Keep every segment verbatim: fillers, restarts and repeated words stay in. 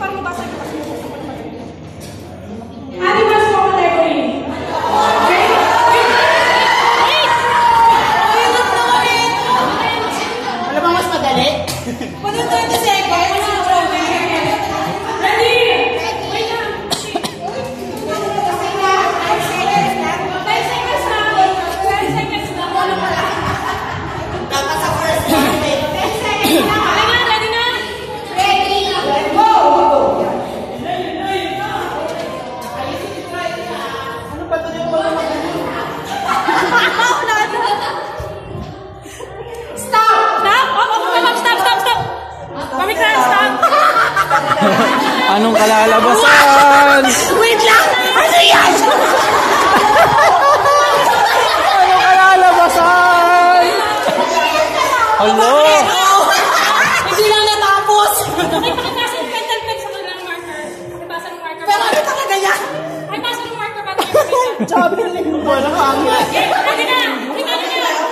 Anong kalalabasan? Wait lang! Ano yan? Anong kalalabasan? Hello? Hindi lang natapos! Ay, pakipasa yung pentel pen sa kanilang marker. Pakipasa ng marker. Pero ano talaga yan? Ay, pasa ng marker bago yung pentel. Sabi na lang mo na hangin. Okay, ready na! Ready na!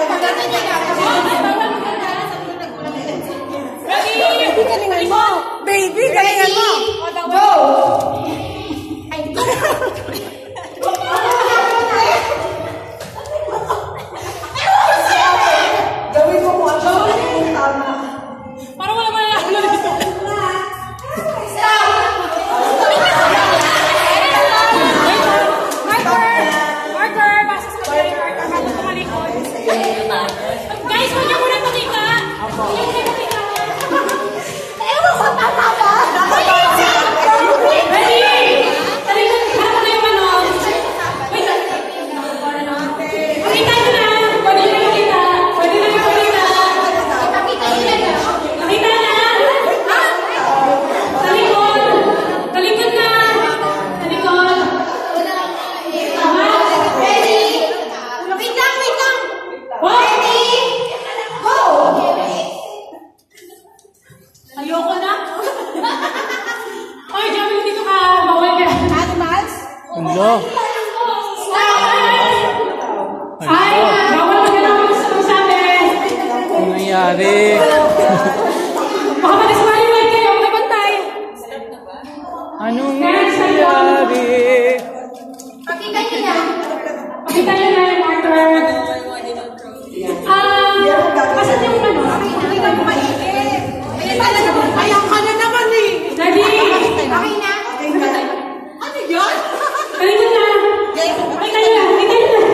Baby, galingan mo! Baby, galingan mo! Go! Gawin mo mo ang tama. Parang wala malala dito. Marker! Marker! Basa sa kanila yung marker bago tumalikod. Guys, huwag niyo muna pakita! Huwag niyo muna pakita! Ewan ko, tama ba? Ready! Talikod! Harap na yung ano. Wait lang. Pakita nyo na! Pwede nyo pakita! Pwede nyo pakita! Pakita na! Talikod! Talikod na! Talikod! Wait lang, wait lang! Ready? Go! Ayoko na! Oy, Jamil, dito ka! Bawal ka! Animals? Hello? Ay, bawal ka na ako sa amin! Anong nangyari? Baka mag-smile kayo, makibantay! Anong nangyari? Pakita niyo na. Pakita nyo na yung marker. Ah, kasan yung ano? Hindi ka maigi. Eh, talaga mo. Ayaw ka na naman eh. Ready? Okay na? Ano yun? Talikod na! Pakita nyo na! Pakita nyo na!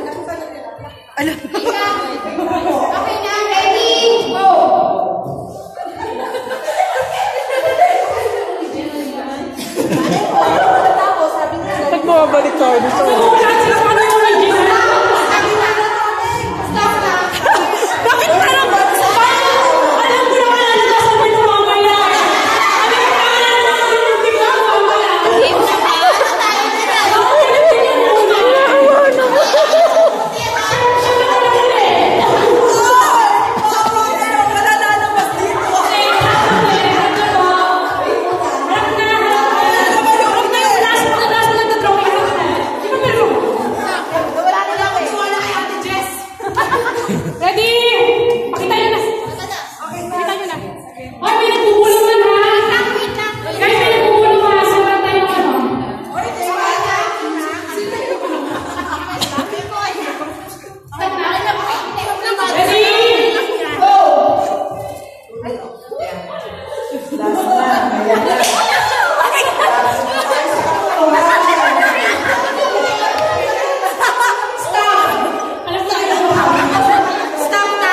Okay na, ready? Go! Tapos, sabi nga, Ba't mababalik tayo dito? Wala sila sa ano yung original. sabi nga na stop na. Bakit parang alam ko naman ano na sa mga mamaya. Ano yung pangalan na hindi ko ako mamaya. Ready? Pakita nyo na. Pakita nyo na. Oy, may nagpupulungan ha. Guys, may nagpupulungan ha. Sabat tayo ano. Ready? Go! Alam ko kayo. Stop na.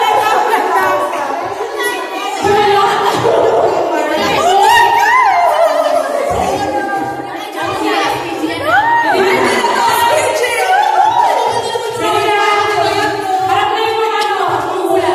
Harap na yung mga ano. Hula.